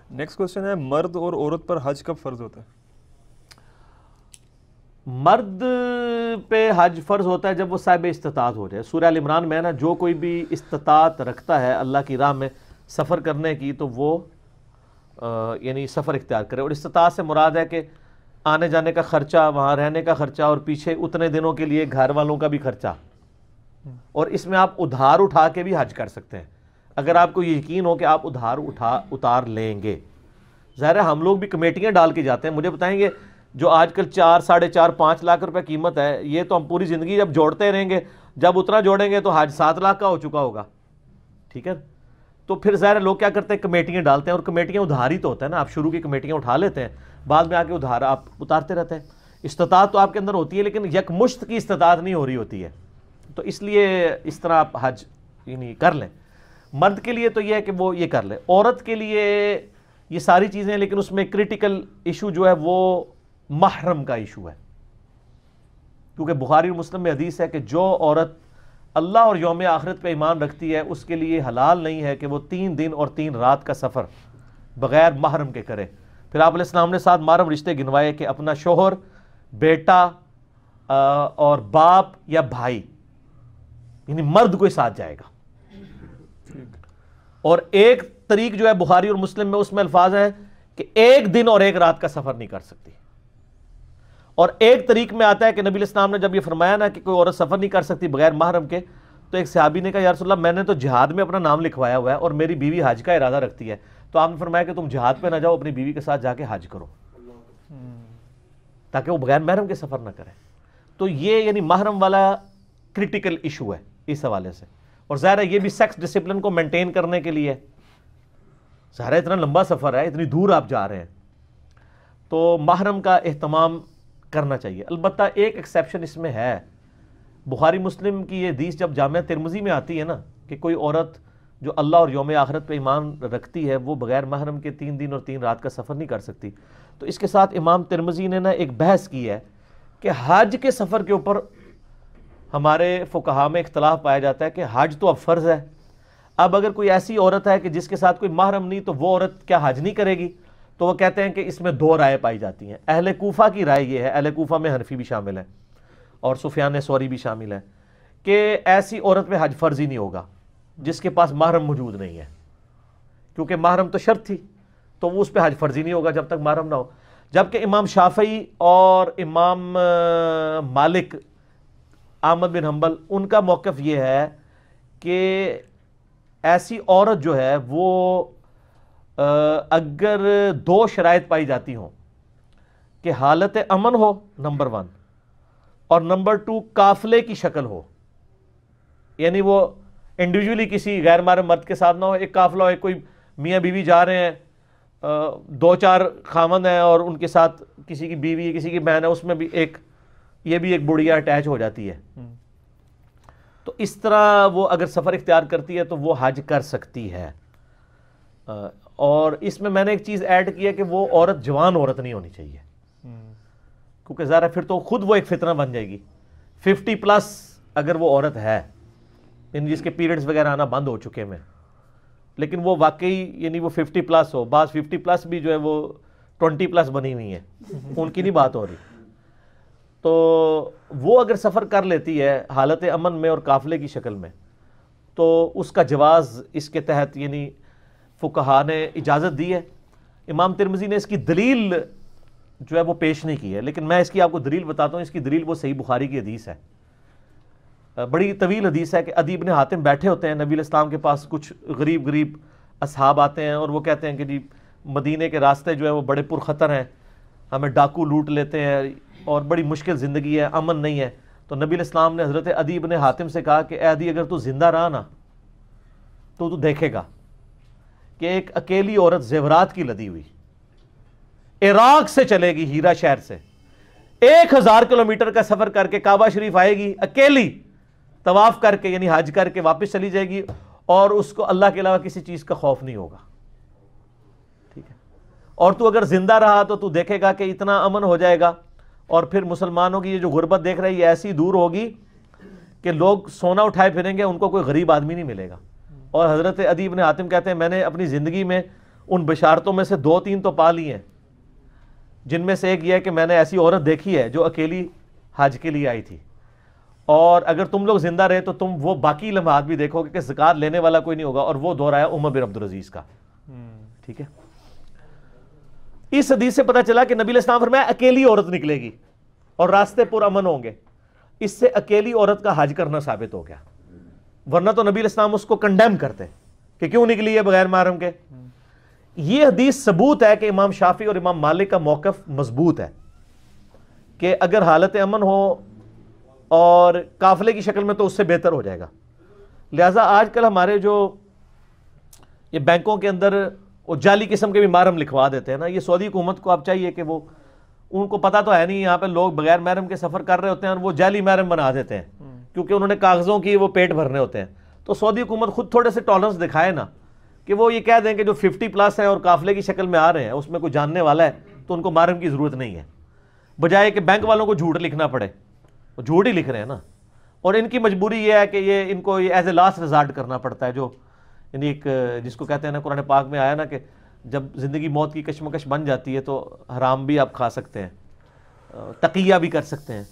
Next question ہے مرد اور عورت پر حج کب فرض ہوتا ہے؟ مرد پہ حج فرض ہوتا ہے جب وہ صاحب استطاعت ہو جائے. سورہ ال عمران میں نا جو کوئی بھی استطاعت رکھتا ہے اللہ کی راہ میں سفر کرنے کی تو وہ یعنی سفر اختیار کرے. اور استطاعت سے مراد ہے کہ آنے جانے کا خرچہ, وہاں رہنے کا خرچہ, اور پیچھے اتنے دنوں کے لیے گھر والوں کا بھی خرچہ. اور اس میں آپ ادھار اٹھا کے بھی حج کر سکتے ہیں اگر آپ کو یقین ہو کہ آپ ادھار اتار لیں گے. ظاہر ہے ہم لوگ بھی کمیٹیاں ڈال کے جاتے ہیں. مجھے بتائیں گے جو آج کل 4, 4.5, 5 لاکھ روپے قیمت ہے, یہ تو ہم پوری زندگی جب جوڑتے رہیں گے, جب اتنا جوڑیں گے تو حج 7 لاکھ کا ہو چکا ہوگا. ٹھیک ہے, تو پھر ظاہر لوگ کیا کرتے ہیں, کمیٹیاں ڈالتے ہیں, اور کمیٹیاں ادھار ہی تو ہوتا ہے نا. آپ شروع کی کمیٹیاں اٹھا لیتے ہیں, بعد میں آ کے ادھار آپ اتارتے رہتے ہیں. استطاعت تو آپ کے اندر ہوتی ہے لیکن یکمشت کی استطاعت نہیں ہو رہی ہوتی ہے, تو اس لیے اس طرح آپ حج یعنی کر لیں. مرد کے لیے تو یہ ہے کہ وہ یہ کر لے. عورت کے لیے یہ ساری چیزیں ہیں, لیکن اس میں کریٹیکل ایشو جو ہے وہ محرم کا ایشو ہے, کیونکہ بخاری اور مسلم میں حدیث ہے کہ جو عورت اللہ اور یوم آخرت پہ ایمان رکھتی ہے اس کے لیے حلال نہیں ہے کہ وہ 3 دن اور 3 رات کا سفر بغیر محرم کے کرے. پھر آپ علیہ السلام نے 7 محرم رشتے گنوائے کہ اپنا شوہر, بیٹا اور باپ یا بھائی, یعنی مرد کوئی ساتھ جائے گا. اور ایک طریق جو ہے بخاری اور مسلم میں اس میں الفاظ ہیں کہ 1 دن اور 1 رات کا سفر نہیں کر سکتی. اور ایک طریق میں آتا ہے کہ نبی علیہ السلام نے جب یہ فرمایا نا کہ کوئی عورت سفر نہیں کر سکتی بغیر محرم کے, تو ایک صحابی نے کہا یا رسول اللہ میں نے تو جہاد میں اپنا نام لکھوایا ہوا ہے اور میری بیوی حج کا ارادہ رکھتی ہے, تو آپ نے فرمایا کہ تم جہاد پہ نہ جاؤ, اپنی بیوی کے ساتھ جا کے حج کرو تاکہ وہ بغیر محرم کے سفر نہ کرے. تو یہ یعنی محرم والا کریٹیکل ایشو ہے اس حوالے سے. اور ظاہر ہے یہ بھی سیکس ڈسپلن کو مینٹین کرنے کے لیے, ظاہر ہے اتنا لمبا سفر ہے, اتنی دور آپ جا رہے ہیں, تو محرم کا اہتمام کرنا چاہیے. البتہ ایک ایکسیپشن اس میں ہے, بخاری مسلم کی یہ حدیث جب جامعہ ترمذی میں آتی ہے نا کہ کوئی عورت جو اللہ اور یوم آخرت پہ ایمان رکھتی ہے وہ بغیر محرم کے 3 دن اور 3 رات کا سفر نہیں کر سکتی, تو اس کے ساتھ امام ترمذی نے نا ایک بحث کی ہے کہ حج کے سفر کے اوپر ہمارے فقہا میں اختلاف پایا جاتا ہے کہ حج تو اب فرض ہے. اب اگر کوئی ایسی عورت ہے کہ جس کے ساتھ کوئی محرم نہیں, تو وہ عورت کیا حج نہیں کرے گی؟ تو وہ کہتے ہیں کہ اس میں 2 رائے پائی جاتی ہیں. اہل کوفہ کی رائے یہ ہے, اہل کوفہ میں حنفی بھی شامل ہے اور سفیان ثوری بھی شامل ہے, کہ ایسی عورت میں حج فرض ہی نہیں ہوگا جس کے پاس محرم موجود نہیں ہے, کیونکہ محرم تو شرط تھی, تو وہ اس پہ حج فرض ہی نہیں ہوگا جب تک محرم نہ ہو. جبکہ امام شافعی اور امام مالک, احمد بن حنبل, ان کا موقف یہ ہے کہ ایسی عورت جو ہے وہ اگر 2 شرائط پائی جاتی ہوں کہ حالت امن ہو نمبر 1, اور نمبر 2 قافلے کی شکل ہو, یعنی وہ انڈیویجولی کسی غیر محرم مرد کے ساتھ نہ ہو, ایک قافلہ ہو, ایک کوئی میاں بیوی جا رہے ہیں, 2-4 خاوند ہیں اور ان کے ساتھ کسی کی بیوی کسی کی بہن ہے, اس میں بھی یہ بھی ایک بڑھیا اٹیچ ہو جاتی ہے. تو اس طرح وہ اگر سفر اختیار کرتی ہے تو وہ حج کر سکتی ہے. اور اس میں نے ایک چیز ایڈ کی ہے کہ وہ عورت جوان عورت نہیں ہونی چاہیے, کیونکہ ظاہر پھر تو خود وہ ایک فتنہ بن جائے گی. 50+ اگر وہ عورت ہے یعنی جس کے پیریڈز وغیرہ آنا بند ہو چکے ہیں, لیکن وہ واقعی یعنی وہ 50+ ہو, بعض 50+ بھی جو ہے وہ 20+ بنی ہوئی ہیں, ان کی نہیں بات ہو رہی, تو وہ اگر سفر کر لیتی ہے حالت امن میں اور قافلے کی شکل میں, تو اس کا جواز اس کے تحت یعنی فقہا نے اجازت دی ہے. امام ترمذی نے اس کی دلیل جو ہے وہ پیش نہیں کی ہے, لیکن میں اس کی آپ کو دلیل بتاتا ہوں. اس کی دلیل وہ صحیح بخاری کی حدیث ہے, بڑی طویل حدیث ہے کہ عدی بن حاتم بیٹھے ہوتے ہیں نبی علیہ السلام کے پاس, کچھ غریب اصحاب آتے ہیں اور وہ کہتے ہیں کہ جی مدینے کے راستے جو ہے وہ بڑے پرخطر ہیں, ہمیں ڈاکو لوٹ لیتے ہیں اور بڑی مشکل زندگی ہے, امن نہیں ہے. تو نبی علیہ السلام نے حضرت عدی بن حاتم سے کہا کہ اے عدی اگر تو زندہ رہا نا تو دیکھے گا کہ ایک اکیلی عورت زیورات کی لدی ہوئی عراق سے چلے گی, ہیرا شہر سے 1000 کلومیٹر کا سفر کر کے کعبہ شریف آئے گی اکیلی, طواف کر کے یعنی حج کر کے واپس چلی جائے گی, اور اس کو اللہ کے علاوہ کسی چیز کا خوف نہیں ہوگا. ٹھیک ہے, اور تو اگر زندہ رہا تو دیکھے گا کہ اتنا امن ہو جائے گا, اور پھر مسلمانوں کی یہ جو غربت دیکھ رہے ہیں یہ ایسی دور ہوگی کہ لوگ سونا اٹھائے پھریں گے, ان کو کوئی غریب آدمی نہیں ملے گا. اور حضرت عدی بن حاتم کہتے ہیں میں نے اپنی زندگی میں ان بشارتوں میں سے 2-3 تو پا لی ہیں، جن میں سے ایک یہ ہے کہ میں نے ایسی عورت دیکھی ہے جو اکیلی حج کے لیے آئی تھی، اور اگر تم لوگ زندہ رہے تو تم وہ باقی لمحات بھی دیکھو گے کہ زکوٰۃ لینے والا کوئی نہیں ہوگا، اور وہ دور آیا عمر بن عبدالعزیز کا. ٹھیک ہے. اس حدیث سے پتہ چلا کہ نبی علیہ السلام فرمایا اکیلی عورت نکلے گی اور راستے پر امن ہوں گے. اس سے اکیلی عورت کا حج کرنا ثابت ہو گیا، ورنہ تو نبی علیہ السلام اس کو کنڈیم کرتے کہ کیوں نکلی ہے بغیر محرم کے. یہ حدیث ثبوت ہے کہ امام شافعی اور امام مالک کا موقف مضبوط ہے کہ اگر حالت امن ہو اور قافلے کی شکل میں تو اس سے بہتر ہو جائے گا. لہٰذا آج کل ہمارے جو یہ بینکوں کے اندر وہ جعلی قسم کے بھی محرم لکھوا دیتے ہیں نا، یہ سعودی حکومت کو اب چاہیے کہ وہ، ان کو پتہ تو ہے نہیں یہاں پہ لوگ بغیر محرم کے سفر کر رہے ہوتے ہیں اور وہ جعلی محرم بنا دیتے ہیں کیونکہ انہوں نے کاغذوں کی وہ پیٹ بھرنے ہوتے ہیں. تو سعودی حکومت خود تھوڑے سے ٹالرنس دکھائے نا کہ وہ یہ کہہ دیں کہ جو 50+ ہیں اور قافلے کی شکل میں آ رہے ہیں اس میں کوئی جاننے والا ہے تو ان کو محرم کی ضرورت نہیں ہے، بجائے کہ بینک والوں کو جھوٹ لکھنا پڑے. وہ جھوٹ ہی لکھ رہے ہیں نا، اور ان کی مجبوری یہ ہے کہ یہ ان کو ایز اے لاسٹ ریزارٹ کرنا پڑتا ہے، جو یعنی ایک جس کو کہتے ہیں نا قرآن پاک میں آیا نا کہ جب زندگی موت کی کشمکش بن جاتی ہے تو حرام بھی آپ کھا سکتے ہیں، تقیہ بھی کر سکتے ہیں،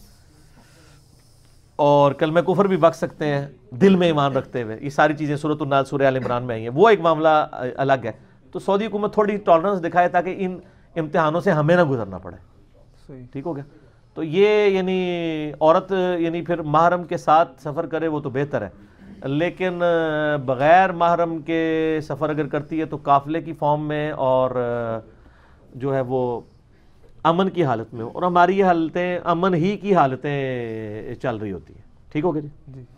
اور کلمہ کفر بھی بک سکتے ہیں دل میں ایمان رکھتے ہوئے. یہ ساری چیزیں سورۃ النال سورہ آل عمران میں آئی ہیں، وہ ایک معاملہ الگ ہے. تو سعودی حکومت تھوڑی ٹالرنس دکھائے تاکہ ان امتحانوں سے ہمیں نہ گزرنا پڑے. ٹھیک ہو گیا. تو یہ یعنی عورت یعنی پھر محرم کے ساتھ سفر کرے وہ تو بہتر ہے، لیکن بغیر محرم کے سفر اگر کرتی ہے تو قافلے کی فارم میں اور جو ہے وہ امن کی حالت میں، اور ہماری یہ حالتیں امن ہی کی حالتیں چل رہی ہوتی ہیں. ٹھیک ہو گیا جی.